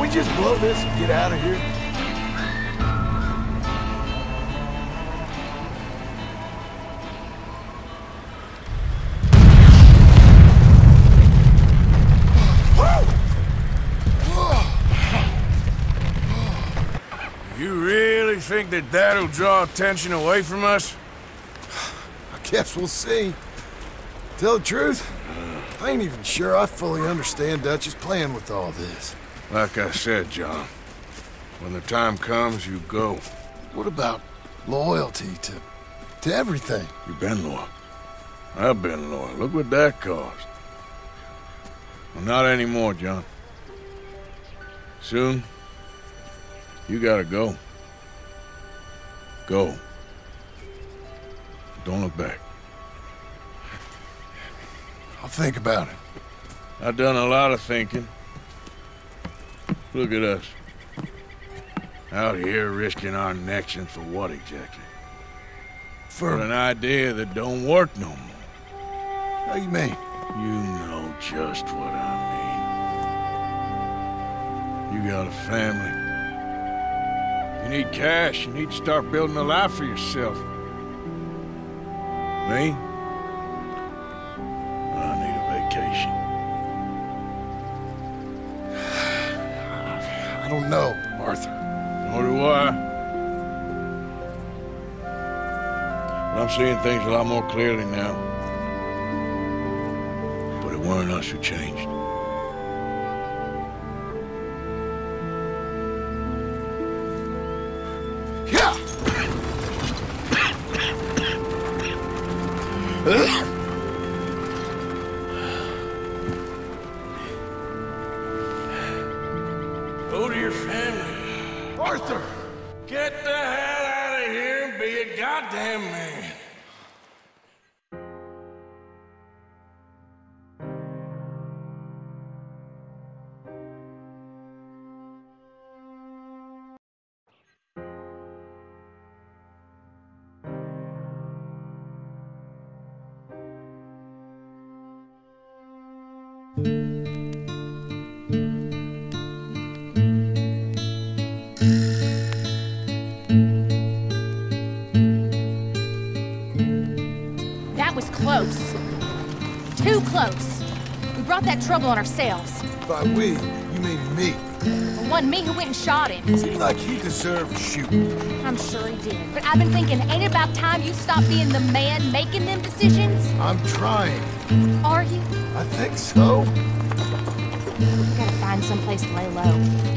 we just blow this and get out of here? You really think that that'll draw attention away from us? I guess we'll see. Tell the truth, I ain't even sure I fully understand Dutch's plan with all this. Like I said, John, when the time comes, you go. What about loyalty to everything? You've been loyal. I've been loyal. Look what that cost. Well, not anymore, John. Soon, you gotta go. Go. Don't look back. I'll think about it. I've done a lot of thinking. Look at us. Out here risking our necks, and for what exactly? For an idea that don't work no more. How you mean? You know just what I mean. You got a family. You need cash. You need to start building a life for yourself. Me? I need a vacation. I don't know, Arthur. Nor do I. But I'm seeing things a lot more clearly now. But it weren't us who changed. Yeah! Go to your family. Arthur! Get the hell out of here and be a goddamn man. That was close. Too close. We brought that trouble on ourselves. By we, you mean me. It wasn't me who went and shot him. Seemed like he deserved shooting. I'm sure he did. But I've been thinking, ain't it about time you stop being the man making them decisions? I'm trying. Are you? I think so. We gotta find someplace to lay low.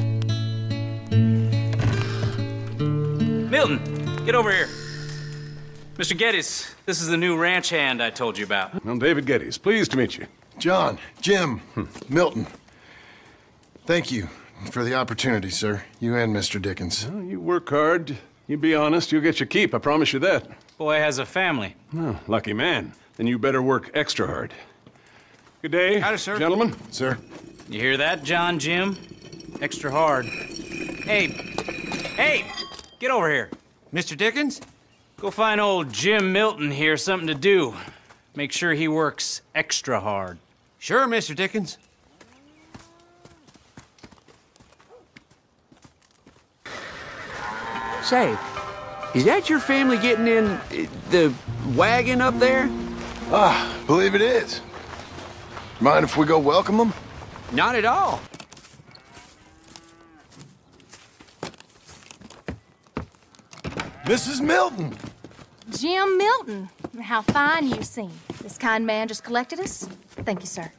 Milton, get over here. Mr. Geddes, this is the new ranch hand I told you about. I'm David Geddes. Pleased to meet you. John, Jim, Milton. Thank you for the opportunity, sir. You and Mr. Dickens. Well, you work hard. You be honest, you'll get your keep. I promise you that. Boy has a family. Oh, lucky man. Then you better work extra hard. Good day, Howdy, sir. gentlemen. Sir? You hear that, John Jim? Extra hard. Hey, get over here. Mr. Dickens? Go find old Jim Milton here something to do. Make sure he works extra hard. Sure, Mr. Dickens. Say, is that your family getting in the wagon up there? Ah, believe it is. Mind if we go welcome them? Not at all. Mrs. Milton! Jim Milton. How fine you seem. This kind man just collected us. Thank you, sir.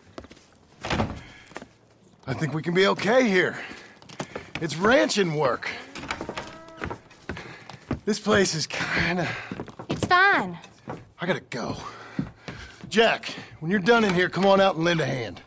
I think we can be okay here. It's ranching work. This place is kinda... It's fine. I gotta go. Jack, when you're done in here, come on out and lend a hand.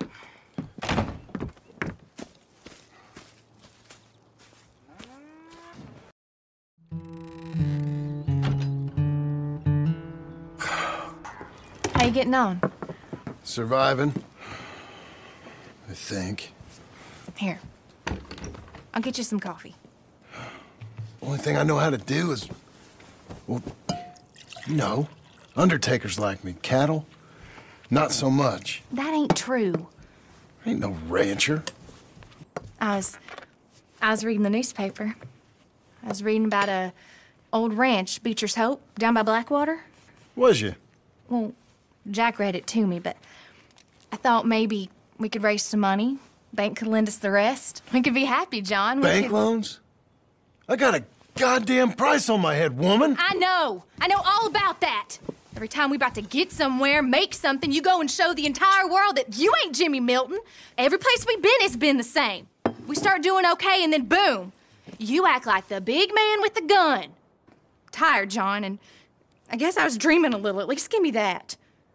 How you getting on? Surviving. I think. Here. I'll get you some coffee. Only thing I know how to do is... Well, you know, undertakers like me. Cattle, not so much. That ain't true. Ain't no rancher. I was I was reading the newspaper. I was reading about a old ranch, Beecher's Hope, down by Blackwater. Was you? Well, Jack read it to me, but I thought maybe we could raise some money. Bank could lend us the rest. We could be happy, John. Bank loans? I got a goddamn price on my head, woman. I know all about that. Every time we about to get somewhere, make something, you go and show the entire world that you ain't Jimmy Milton. Every place we've been has been the same. We start doing okay, and then boom, you act like the big man with the gun. Tired, John, and I guess I was dreaming a little. At least give me that.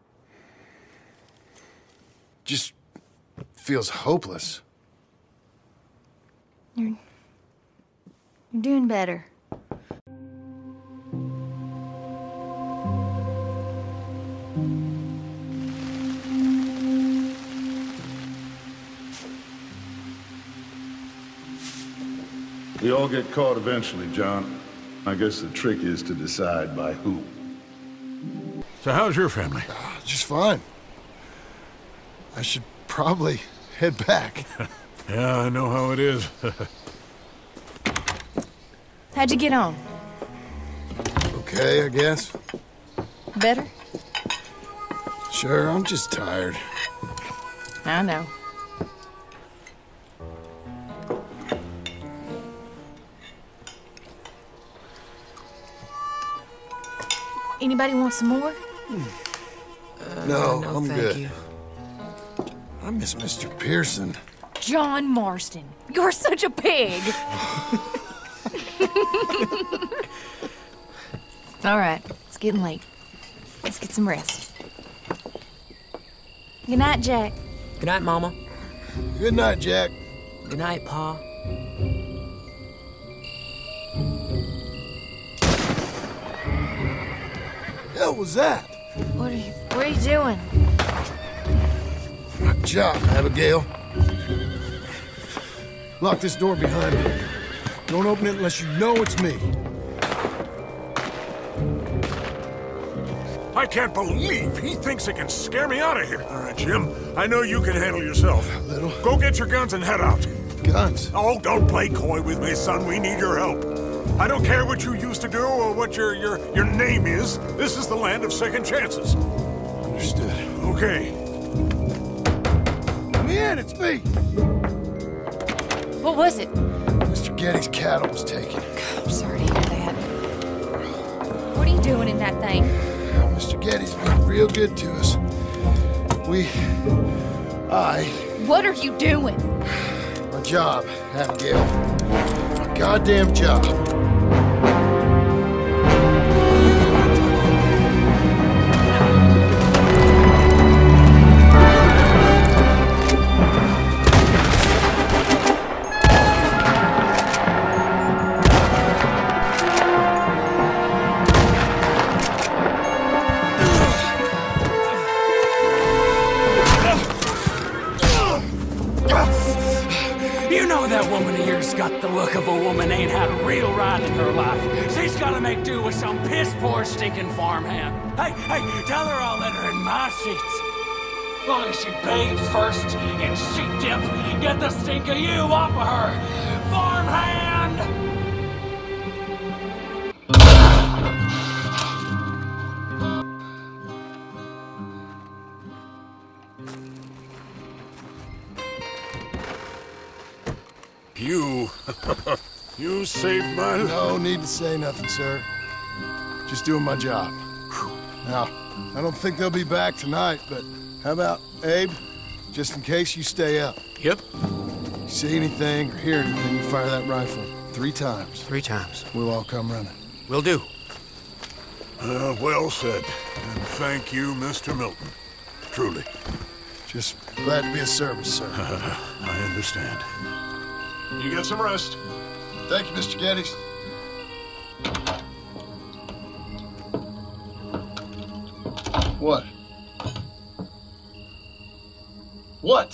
Just feels hopeless. You're doing better. We all get caught eventually, John. I guess the trick is to decide by who. So how's your family? Just fine. I should probably head back. Yeah, I know how it is. How'd you get on? Okay, I guess. Better? Sure, I'm just tired. I know. Anybody want some more? No, no, I'm thank good. you. I miss Mr. Pearson. John Marston, you're such a pig. All right, it's getting late. Let's get some rest. Good night, Jack. Good night, Mama. Good night, Jack. Good night, Pa. Hell was that? What are you doing? My job, Abigail. Lock this door behind me. Don't open it unless you know it's me. I can't believe he thinks he can scare me out of here. All right, Jim, I know you can handle yourself. Little. Go get your guns and head out. Guns? Oh, don't play coy with me, son. We need your help. I don't care what you used to do or what your name is. This is the land of second chances. Understood. Okay. Let me in, it's me. What was it? Mr. Getty's cattle was taken. I'm sorry to hear that. What are you doing in that thing? Mr. Getty's been real good to us. What are you doing? My job, Abigail. My goddamn job. You know that woman of yours got the look of a woman ain't had a real ride in her life. She's gotta make do with some piss-poor stinking farmhand. Hey, tell her I'll let her in my sheets. Long as she bathes first in sheep dip, get the stink of you off of her. Farmhand! You saved my life. No need to say nothing, sir. Just doing my job. Now, I don't think they'll be back tonight, but how about, Abe? Just in case you stay up. Yep. You see anything or hear anything, you fire that rifle 3 times. 3 times. We'll all come running. Will do. Well said. And thank you, Mr. Milton. Truly. Just glad to be of service, sir. I understand. You get some rest. Thank you, Mr. Geddes. What? What?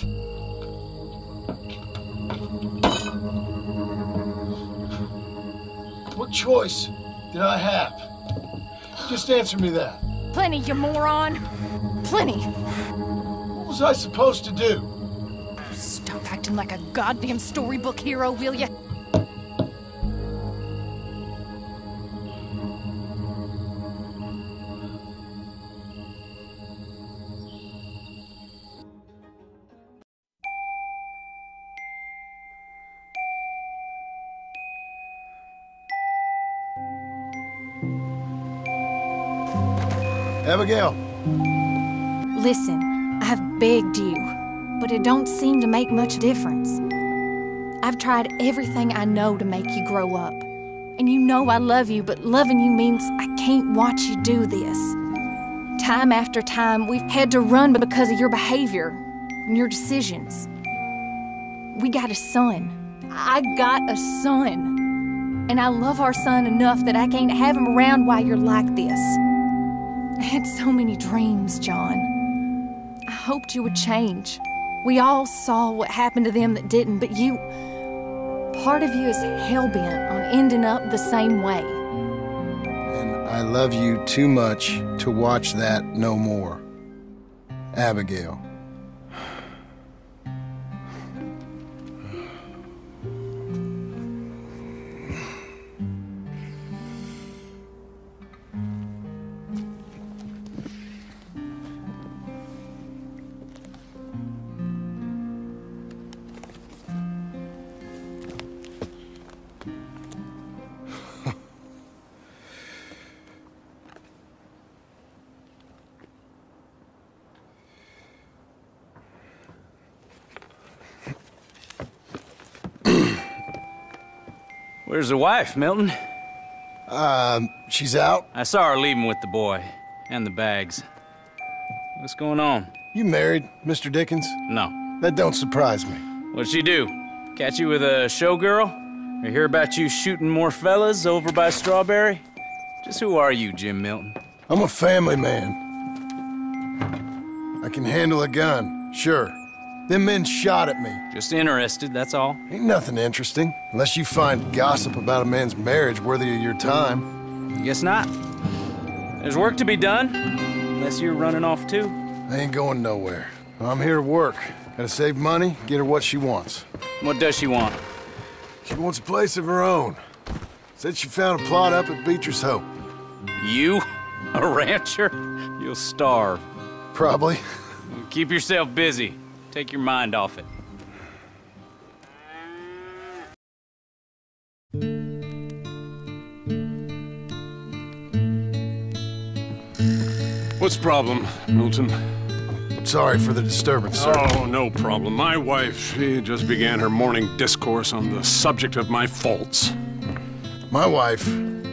What choice did I have? Just answer me that. Plenty, you moron. Plenty. What was I supposed to do? Stop acting like a goddamn storybook hero, will ya? Abigail. Listen, I've begged you, but it don't seem to make much difference. I've tried everything I know to make you grow up. And you know I love you, but loving you means I can't watch you do this. Time after time, we've had to run because of your behavior and your decisions. We got a son. I got a son. And I love our son enough that I can't have him around while you're like this. I had so many dreams, John. I hoped you would change. We all saw what happened to them that didn't, but you... Part of you is hell-bent on ending up the same way. And I love you too much to watch that no more. Abigail. Where's the wife, Milton? She's out. I saw her leaving with the boy and the bags. What's going on? You married, Mr. Dickens? No. That don't surprise me. What'd she do? Catch you with a showgirl? Or hear about you shooting more fellas over by Strawberry? Just who are you, Jim Milton? I'm a family man. I can handle a gun, sure. Them men shot at me. Just interested, that's all. Ain't nothing interesting, unless you find gossip about a man's marriage worthy of your time. Guess not. There's work to be done, unless you're running off too. I ain't going nowhere. I'm here to work. Gotta save money, get her what she wants. What does she want? She wants a place of her own. Said she found a plot up at Beecher's Hope. You? A rancher? You'll starve. Probably. Keep yourself busy. Take your mind off it. What's the problem, Milton? Sorry for the disturbance, sir. Oh, no problem. My wife, she just began her morning discourse on the subject of my faults. My wife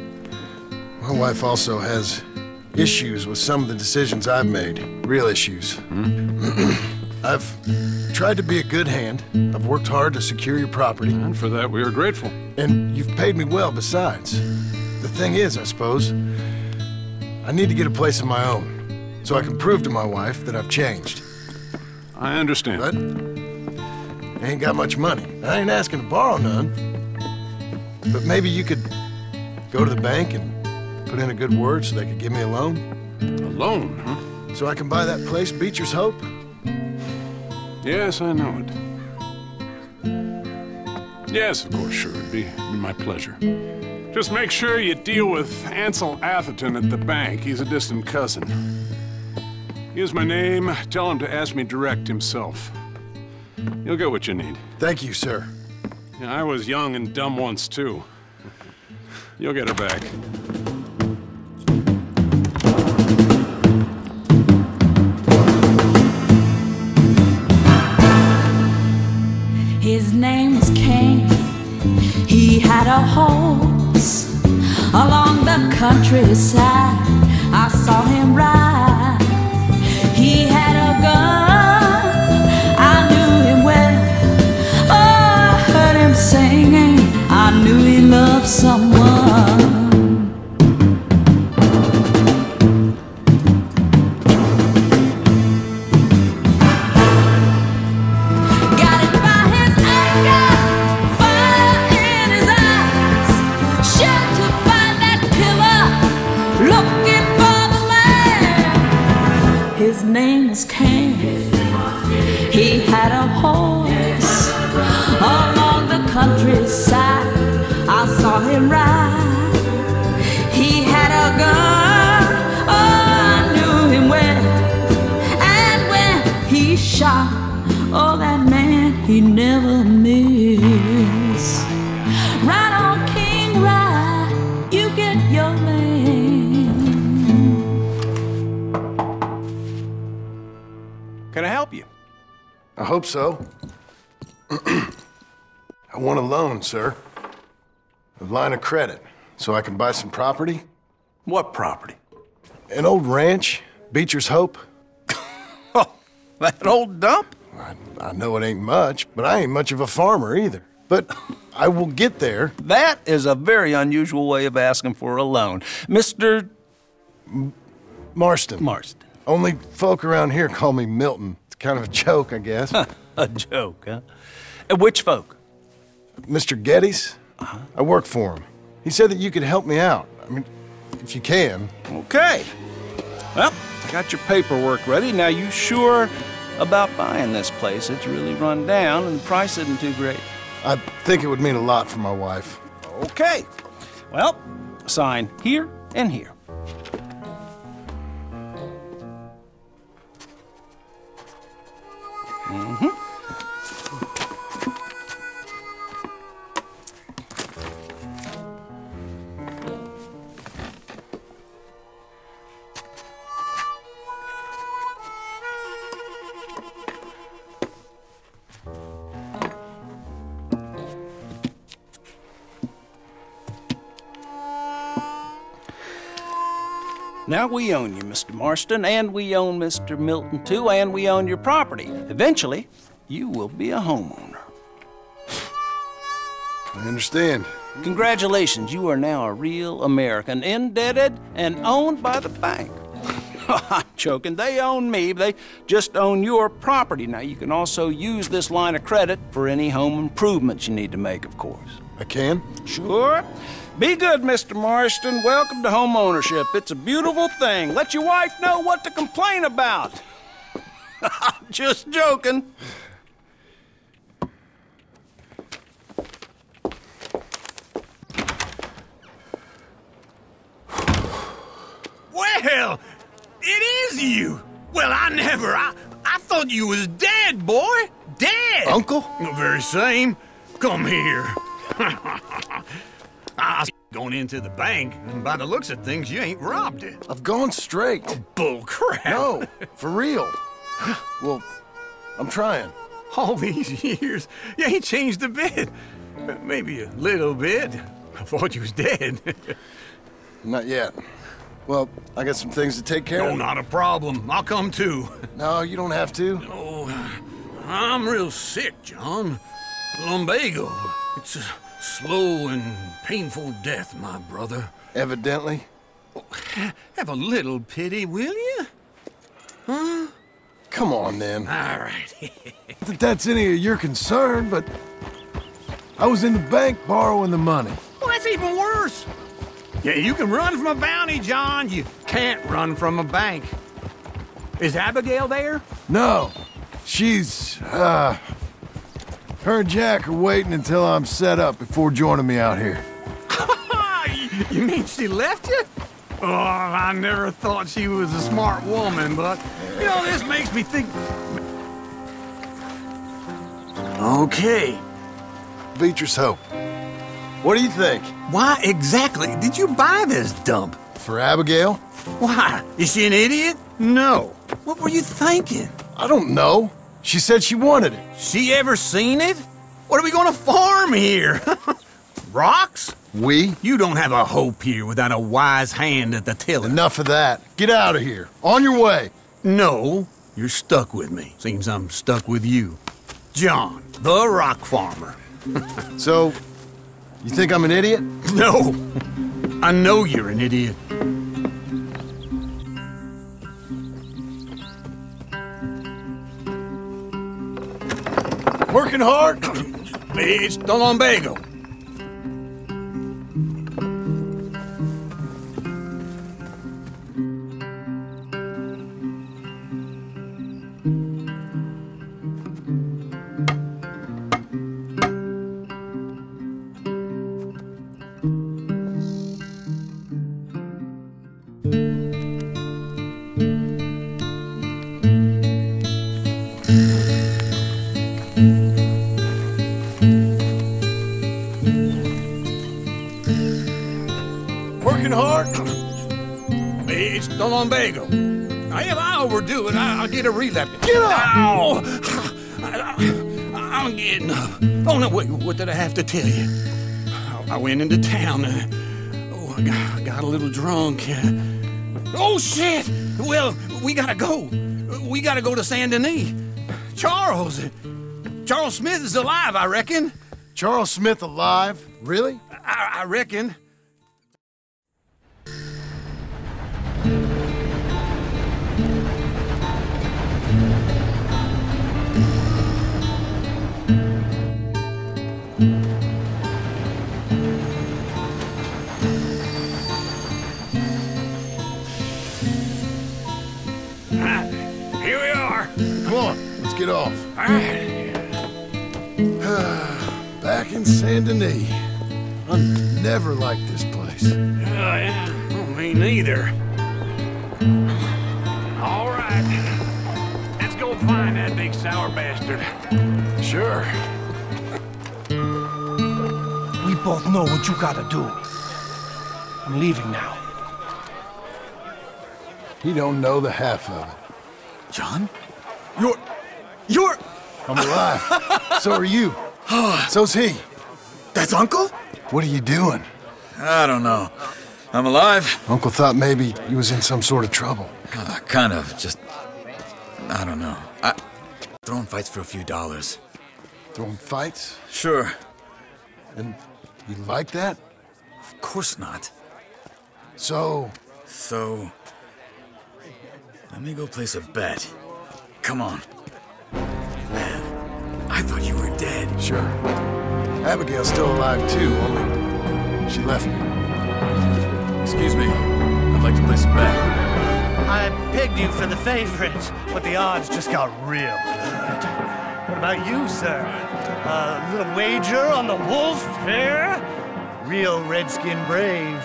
also has issues with some of the decisions I've made. Real issues. I've tried to be a good hand. I've worked hard to secure your property. And for that, we are grateful. And you've paid me well besides. The thing is, I suppose, I need to get a place of my own, so I can prove to my wife that I've changed. I understand. But I ain't got much money. I ain't asking to borrow none. But maybe you could go to the bank and put in a good word so they could give me a loan. A loan, huh? So I can buy that place, Beecher's Hope? Yes, I know it. Yes, of course, sure. It'd be my pleasure. Just make sure you deal with Ansel Atherton at the bank. He's a distant cousin. Here's my name. Tell him to ask me direct himself. You'll get what you need. Thank you, sir. Yeah, I was young and dumb once, too. You'll get her back. His name was Cain. He had a horse along the countryside. I saw him ride. He had a gun. I knew him well. Oh, I heard him singing. I knew he loved someone. His name was Cain. He had a horse along the countryside. I saw him ride. He had a gun. Oh, I knew him well. And when he shot, oh, that man he never missed. Ride on, King, ride. You get your man. hope so. I want a loan, sir. A line of credit, so I can buy some property. What property? An old ranch, Beecher's Hope. Oh, that old dump? I know it ain't much, but I ain't much of a farmer either. But I will get there. That is a very unusual way of asking for a loan. Mr. Marston. Marston. Only folk around here call me Milton. It's kind of a joke, I guess. A joke, huh? And which folk? Mr. Geddes. I work for him. He said that you could help me out. I mean, if you can. Okay. Well, I got your paperwork ready. Now, you sure about buying this place? It's really run down, and the price isn't too great. I think it would mean a lot for my wife. Okay. Well, sign here and here. Mm-hmm. Now we own you, Mr. Marston, and we own Mr. Milton, too, and we own your property. Eventually, you will be a homeowner. I understand. Congratulations, you are now a real American, indebted and owned by the bank. I'm joking, they own me, they just own your property. Now, you can also use this line of credit for any home improvements you need to make, of course. I can? Sure. Be good, Mr. Marston. Welcome to home ownership. It's a beautiful thing. Let your wife know what to complain about. I'm just joking. Well, it is you. Well, I thought you was dead, boy. Dead. Uncle? The very same. Come here. I was going into the bank, and by the looks of things, you ain't robbed it. I've gone straight. Oh, bull crap. No, for real. Well, I'm trying. All these years, you ain't changed a bit. Maybe a little bit. I thought you was dead. Not yet. Well, I got some things to take care of. No, not a problem. I'll come too. No, you don't have to. Oh, I'm real sick, John. Lumbago. It's a slow and painful death, my brother. Evidently. Have a little pity, will you? Huh? Come on, then. All right. Not that that's any of your concern, but I was in the bank borrowing the money. Well, that's even worse. Yeah, you can run from a bounty, John. You can't run from a bank. Is Abigail there? No. She's, her and Jack are waiting until I'm set up before joining me out here. You mean she left you? Oh, I never thought she was a smart woman, but, you know, this makes me think... Okay. Beecher's Hope. What do you think? Why exactly did you buy this dump? For Abigail? Why? Is she an idiot? No. What were you thinking? I don't know. She said she wanted it. She ever seen it? What are we gonna farm here? Rocks? We? You don't have a hope here without a wise hand at the tiller. Enough of that. Get out of here. On your way. No, you're stuck with me. Seems I'm stuck with you. John, the rock farmer. So, you think I'm an idiot? No. I know you're an idiot. Working hard? It's the lumbago. Working hard? It's the lumbago. If I overdo it, I'll get a relapse. Get up! Ow! I'm getting up. Oh, no, wait, what did I have to tell you? I went into town. I got a little drunk. Oh, shit! Well, we gotta go. We gotta go to Saint Denis. Charles Smith is alive, I reckon. Charles Smith alive? Really? I reckon. Here we are. Come on, let's get off. All right. Back in Saint Denis. I never liked this place. Yeah, me neither. All right. Let's go find that big sour bastard. Sure. We both know what you gotta do. I'm leaving now. He don't know the half of it. John? You're... I'm alive. So are you. So's he. That's Uncle? What are you doing? I don't know. I'm alive. Uncle thought maybe you was in some sort of trouble. Kind of. Just... I don't know. Throwing fights for a few dollars. Throwing fights? Sure. And you like that? Of course not. So... Let me go place a bet. Come on. Man, I thought you were dead. Sure. Abigail's still alive, too, only she left me. Excuse me. I'd like to place a bet. I pegged you for the favorite, but the odds just got real good. What about you, sir? A little wager on the wolf, fair? Real redskin brave.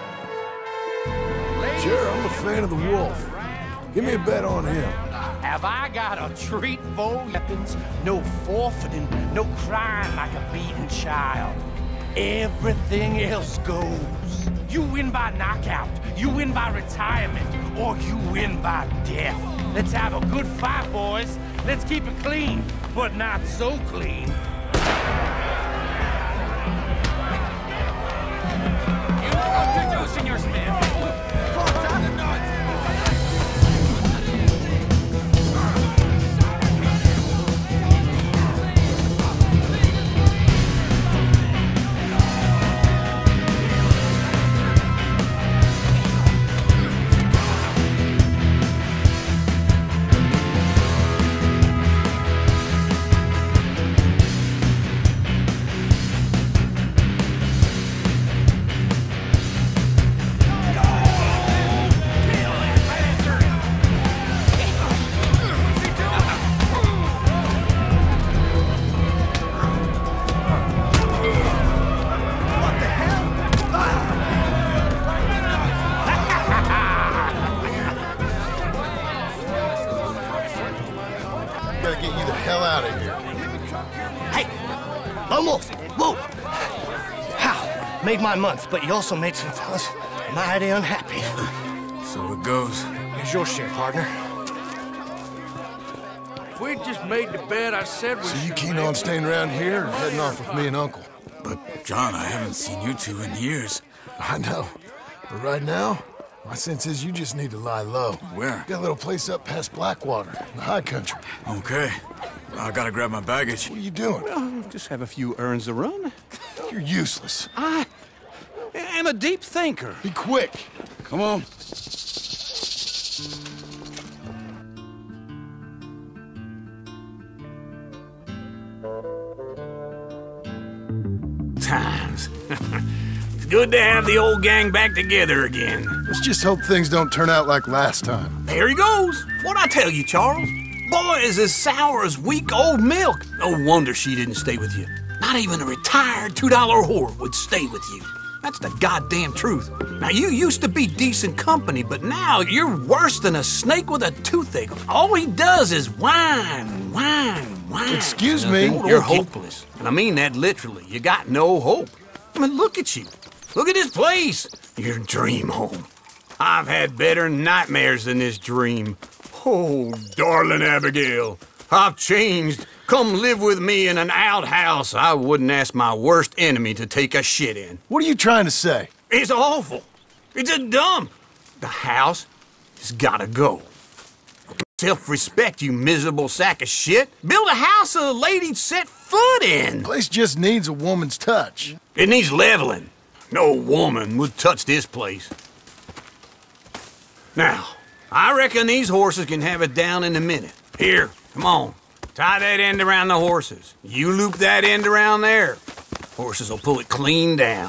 Sure, I'm a fan of the wolf. Give me a bet on him. Have I got a treat for weapons? No forfeiting, no crying like a beaten child. Everything else goes. You win by knockout, you win by retirement, or you win by death. Let's have a good fight, boys. Let's keep it clean, but not so clean. Senor Smith. Gotta get you the hell out of here. Hey, Lone Wolf, whoa! How? Made my month, but you also made some fellas mighty unhappy. So it goes. Here's your share, partner. If we'd just made the bet I said we So you keen on staying around here or heading off with me and Uncle? But, John, I haven't seen you two in years. I know. But right now, my sense is you just need to lie low. Where? Got a little place up past Blackwater, in the high country. Okay. I gotta grab my baggage. What are you doing? Well, just have a few errands to run. You're useless. I am a deep thinker. Be quick. Come on. Times. It's good to have the old gang back together again. Let's just hope things don't turn out like last time. There he goes. What'd I tell you, Charles? Boy is as sour as weak old milk. No wonder she didn't stay with you. Not even a retired $2 whore would stay with you. That's the goddamn truth. Now, you used to be decent company, but now you're worse than a snake with a toothache. All he does is whine, whine, whine. Excuse me? You're hopeless. And I mean that literally. You got no hope. I mean, look at you. Look at this place. Your dream home. I've had better nightmares than this dream. Oh, darling Abigail, I've changed. Come live with me in an outhouse I wouldn't ask my worst enemy to take a shit in. What are you trying to say? It's awful. It's a dump. The house has gotta go. Self-respect, you miserable sack of shit. Build a house a lady'd set foot in. The place just needs a woman's touch. It needs leveling. No woman would touch this place. Now, I reckon these horses can have it down in a minute. Here, come on. Tie that end around the horses. You loop that end around there. Horses will pull it clean down.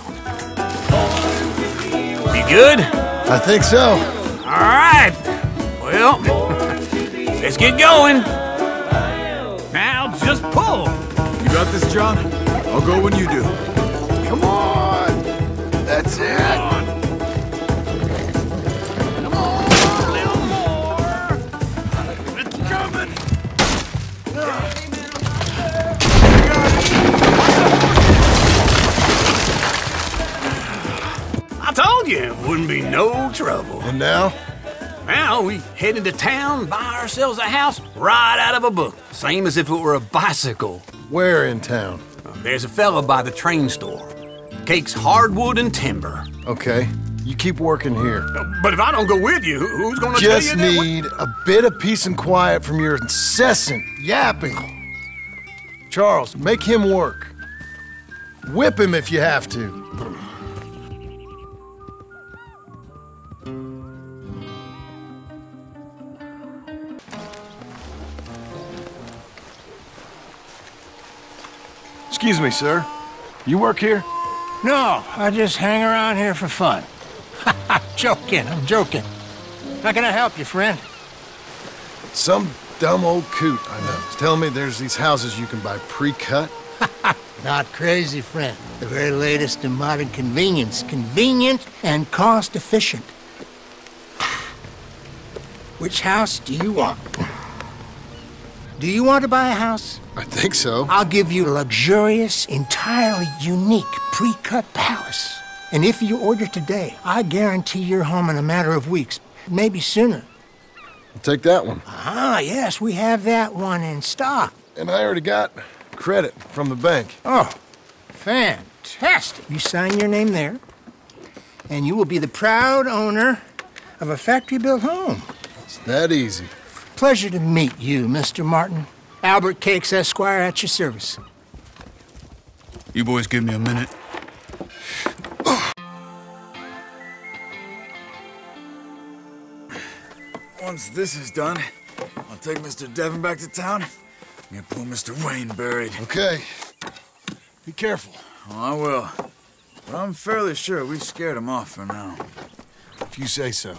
You good? I think so. All right. Well, let's get going. Now, just pull. You got this, John? I'll go when you do. Come on. That's it. Come on, a little more. It's coming. I told you it wouldn't be no trouble. And now? Now we head into town, buy ourselves a house right out of a book. Same as if it were a bicycle. Where in town? There's a fella by the train store. Cakes hardwood and timber. Okay, you keep working here. But if I don't go with you, who's gonna tell you Just that? need a bit of peace and quiet from your incessant yapping. Charles, make him work. Whip him if you have to. Excuse me, sir. You work here? No, I just hang around here for fun. I'm joking. How can I help you, friend? Some dumb old coot I know is telling me there's these houses you can buy pre-cut. Not crazy, friend. The very latest in modern convenience. Convenient and cost-efficient. Which house do you want? Do you want to buy a house? I think so. I'll give you a luxurious, entirely unique pre-cut palace. And if you order today, I guarantee you're home in a matter of weeks, maybe sooner. I'll take that one. Ah, yes, we have that one in stock. And I already got credit from the bank. Oh, fantastic. You sign your name there, and you will be the proud owner of a factory-built home. It's that easy. Pleasure to meet you, Mr. Martin. Albert Cakes, Esquire, at your service. You boys give me a minute. Once this is done, I'll take Mr. Devon back to town and get poor Mr. Wayne buried. Okay. Be careful. Oh, I will. But I'm fairly sure we scared him off for now. If you say so.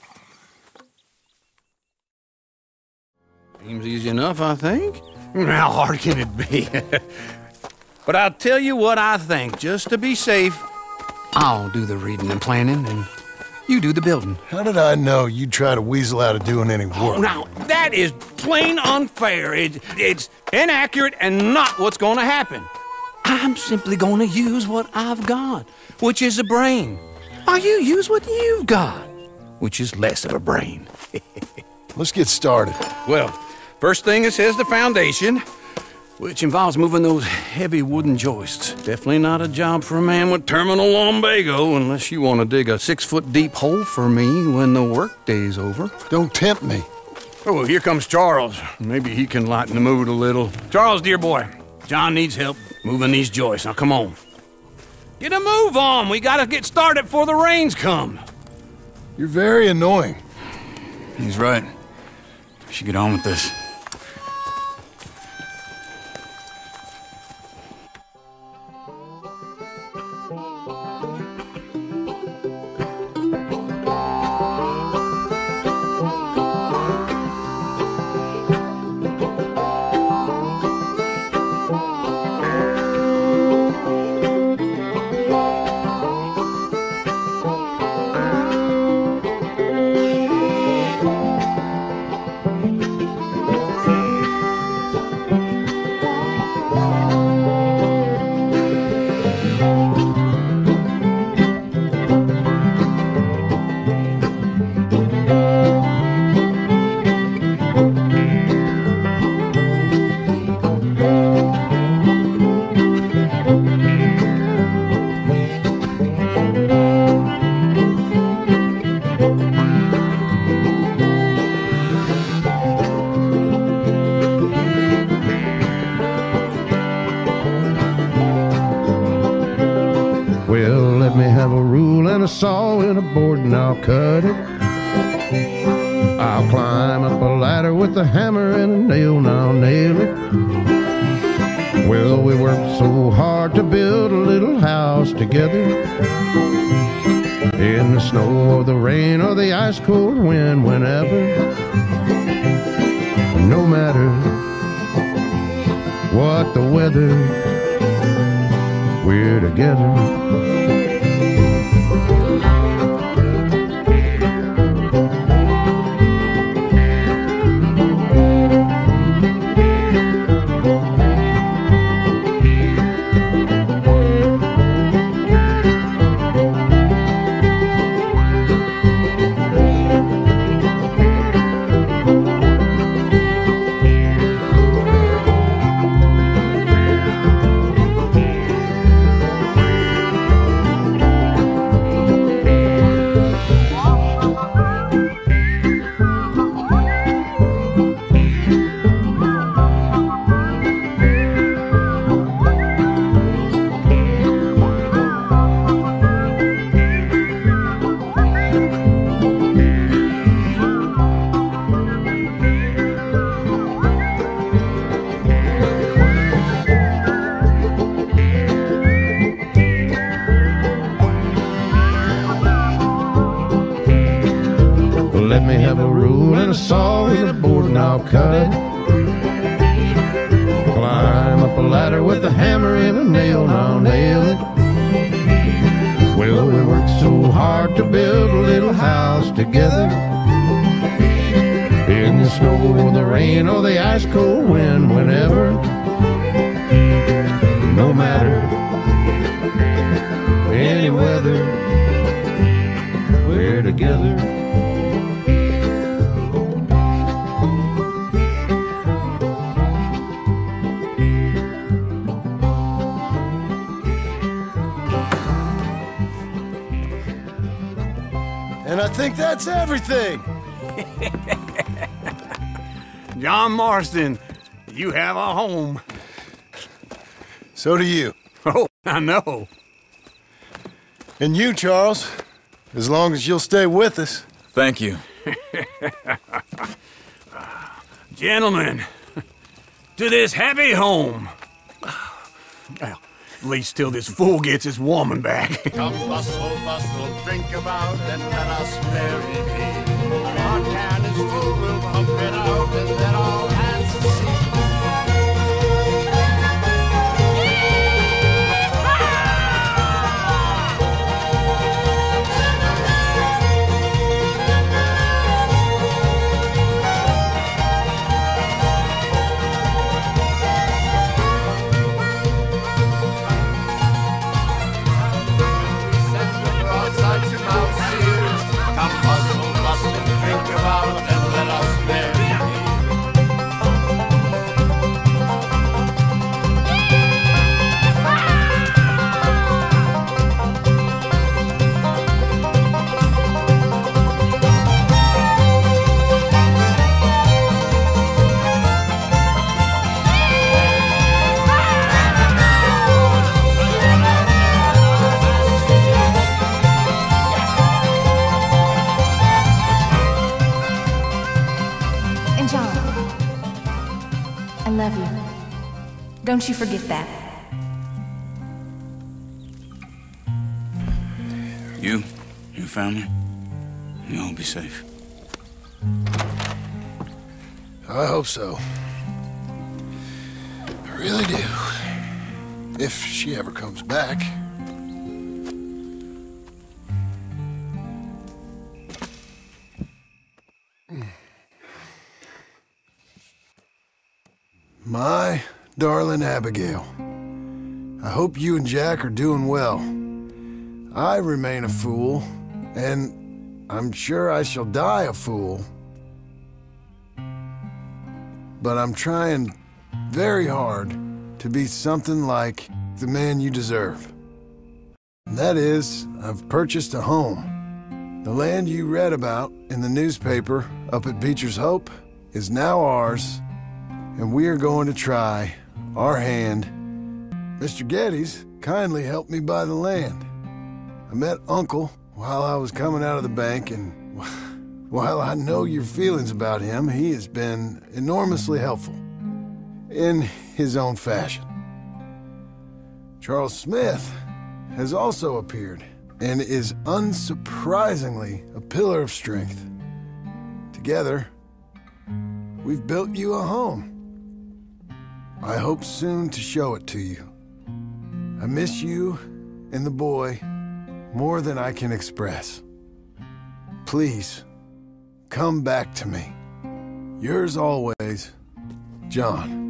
Seems easy enough, I think. How hard can it be? But I'll tell you what I think, just to be safe. I'll do the reading and planning, and you do the building. How did I know you'd try to weasel out of doing any work? Oh, now, that is plain unfair. It's inaccurate and not what's going to happen. I'm simply going to use what I've got, which is a brain. While you use what you've got, which is less of a brain. Let's get started. Well, first thing it says the foundation, which involves moving those heavy wooden joists. Definitely not a job for a man with terminal lumbago, unless you want to dig a 6-foot deep hole for me when the workday's over. Don't tempt me. Oh, here comes Charles. Maybe he can lighten the mood a little. Charles, dear boy, John needs help moving these joists. Now, come on. Get a move on. We gotta get started before the rains come. You're very annoying. He's right. We should get on with this. me have a rule and a saw and a board and I'll cut it. I'll climb up a ladder with a hammer and a nail and I'll nail it. Well, we worked so hard to build a little house together. In the snow or the rain or the ice cold wind, whenever. No matter what the weather, we're together. Let me have a rule and a saw and a board and I'll cut. Climb up a ladder with a hammer and a nail and I'll nail it. Well, we worked so hard to build a little house together. In the snow or the rain or the ice cold wind, whenever. No matter any weather, we're together. And I think that's everything. John Marston, you have a home. So do you. Oh, I know. And you, Charles, as long as you'll stay with us. Thank you. Gentlemen, to this happy home. Well, at least till this fool gets his woman back. Come bustle, bustle, drink about and let us merry be. Our can is full, we'll pump it out and let all hands see. Don't you forget that. You, your family, you'll all be safe. I hope so. I really do. If she ever comes back. My darling Abigail, I hope you and Jack are doing well. I remain a fool, and I'm sure I shall die a fool. But I'm trying very hard to be something like the man you deserve. And that is, I've purchased a home. The land you read about in the newspaper up at Beecher's Hope is now ours, and we are going to try our hand. Mr. Geddes kindly helped me buy the land. I met Uncle while I was coming out of the bank, and while I know your feelings about him, he has been enormously helpful in his own fashion. Charles Smith has also appeared and is unsurprisingly a pillar of strength. Together, we've built you a home. I hope soon to show it to you. I miss you and the boy more than I can express. Please, come back to me. Yours always, John.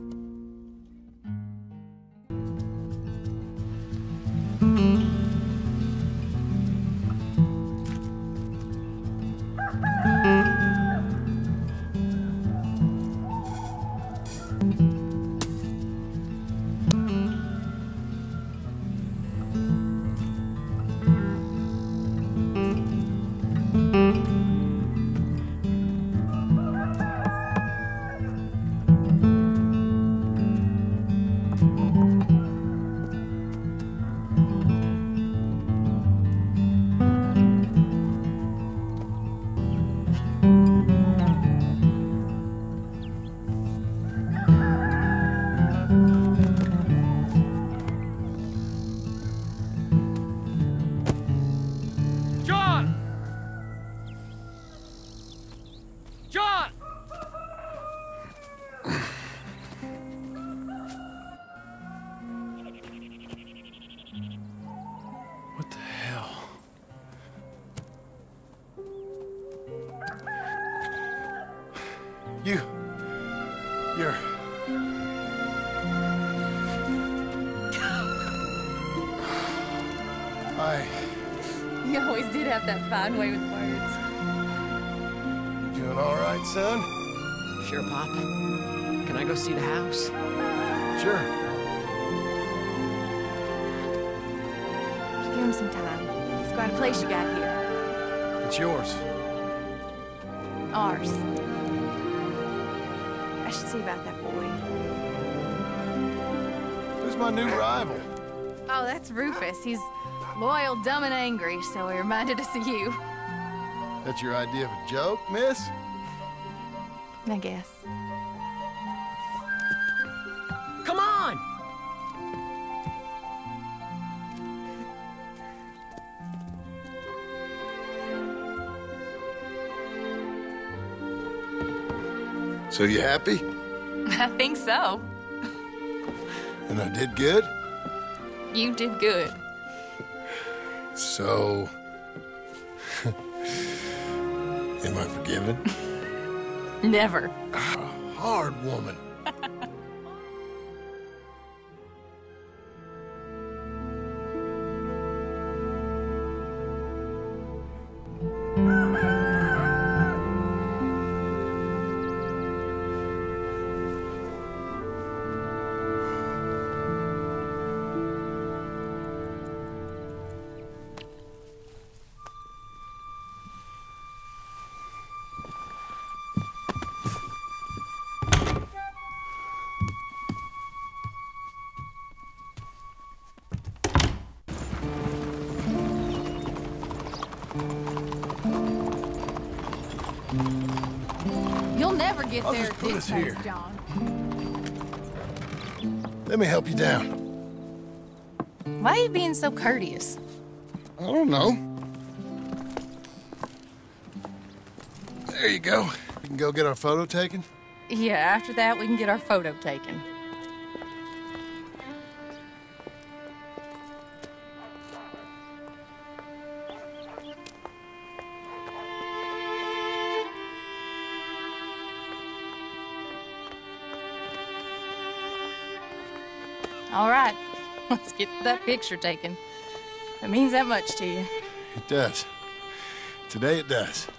What the hell? You're... You always did have that fine way with words. You doing all right, son? Sure, Pop. Can I go see the house? Sure. Give him some time. It's quite a place you got here. It's yours. Ours. I should see about that boy. Who's my new rival? Oh, that's Rufus. He's loyal, dumb, and angry, so he reminded us of you. That's your idea of a joke, miss? I guess. Come on! So you happy? I think so. And I did good? You did good. So... am I forgiven? Never. Hard woman. You'll never get I'll there just at put this us pace, here. John. Let me help you down. Why are you being so courteous? I don't know. There you go. We can go get our photo taken. Yeah, after that, we can get our photo taken. All right, let's get that picture taken. It means that much to you. It does. Today it does.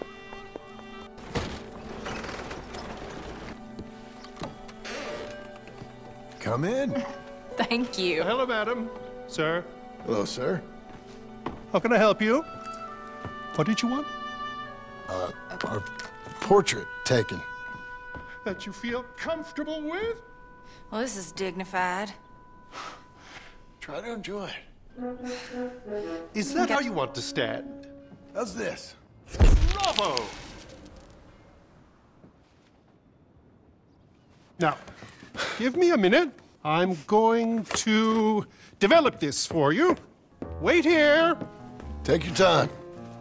Come in. Thank you. Hello, madam. Sir. Hello, sir. How can I help you? What did you want? Our portrait taken. That you feel comfortable with? Well, this is dignified. Try to enjoy it. Is that how you want to stand? How's this? Bravo! Now, give me a minute. I'm going to develop this for you. Wait here. Take your time.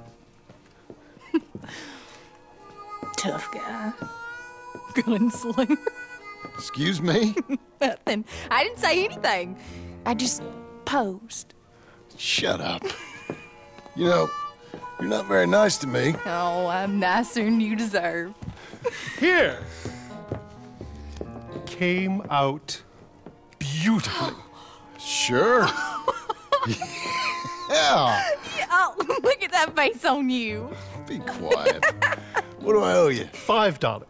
Tough guy. Gunslinger. Excuse me? Nothing. I didn't say anything. I just posed. Shut up. You know, you're not very nice to me. Oh, I'm nicer than you deserve. Here. Came out beautifully. Sure. Yeah. Oh, look at that face on you. Be quiet. What do I owe you? $5.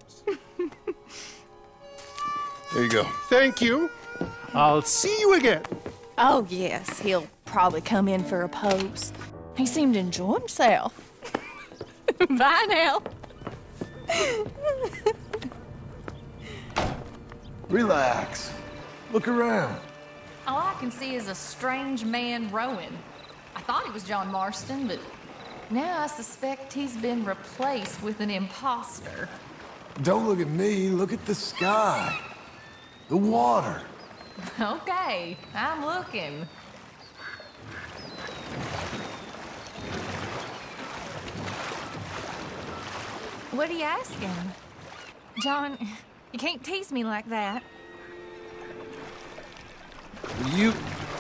There you go. Thank you. I'll see you again. Oh, yes. He'll probably come in for a pose. He seemed to enjoy himself. Bye now. Relax. Look around. All I can see is a strange man rowing. I thought he was John Marston, but now I suspect he's been replaced with an imposter. Don't look at me. Look at the sky. The water. Okay, I'm looking. What are you asking? John, you can't tease me like that. You...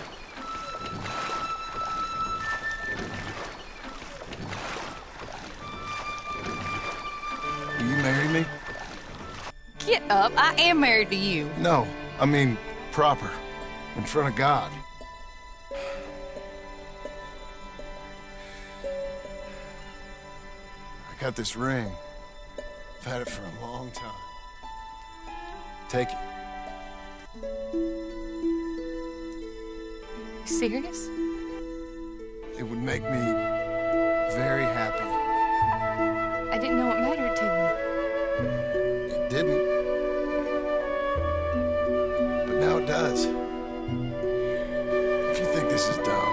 Will you marry me? Get up. I am married to you. No, I mean proper. In front of God. I got this ring. I've had it for a long time. Take it. Serious? It would make me very happy. I didn't know it mattered to It didn't. But now it does. If you think this is dumb,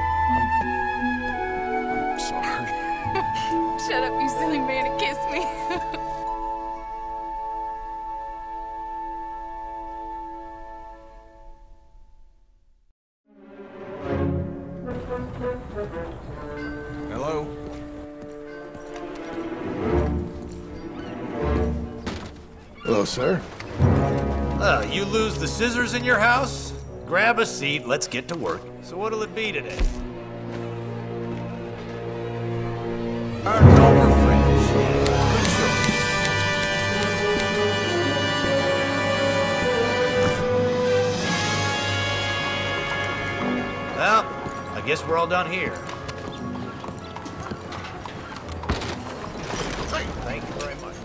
I'm sorry. you. Shut up, you silly man, and kiss me. Hello? Hello, sir. You lose the scissors in your house? Grab a seat, let's get to work. So what'll it be today? Turned over French. Good choice. Well, I guess we're all done here. Thank you very much.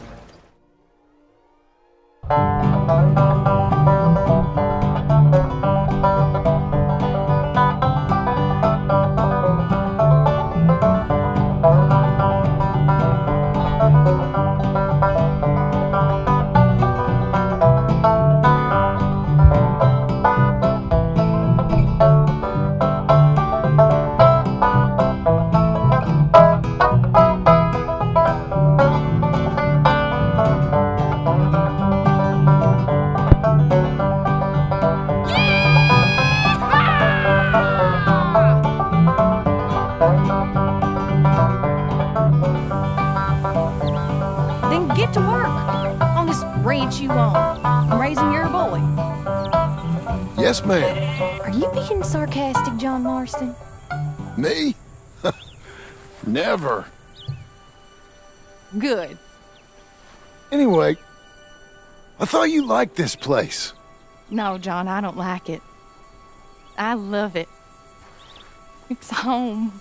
Then get to work on this ranch you own. I'm raising your boy. Yes, ma'am. Are you being sarcastic, John Marston? Me? Never. Good. Anyway, I thought you liked this place. No, John, I don't like it. I love it. It's home.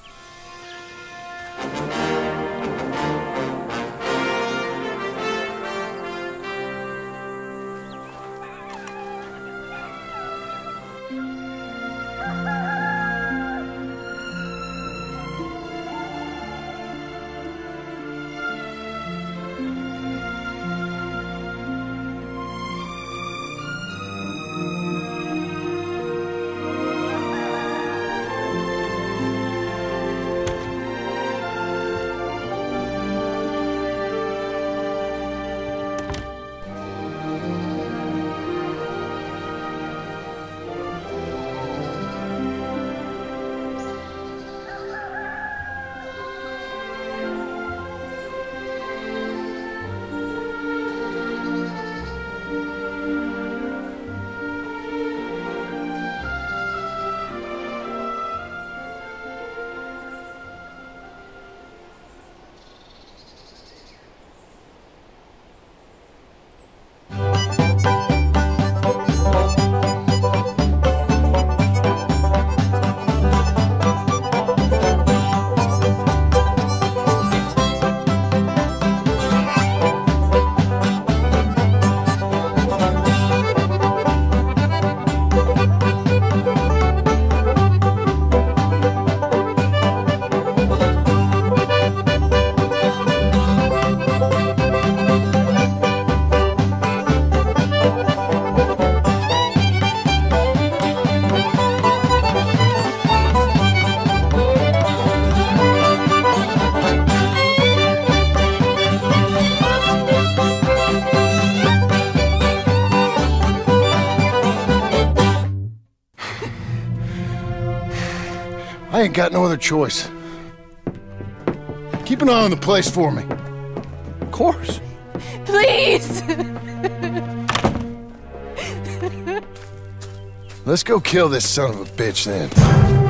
I ain't got no other choice. Keep an eye on the place for me. Of course. Please! Let's go kill this son of a bitch then.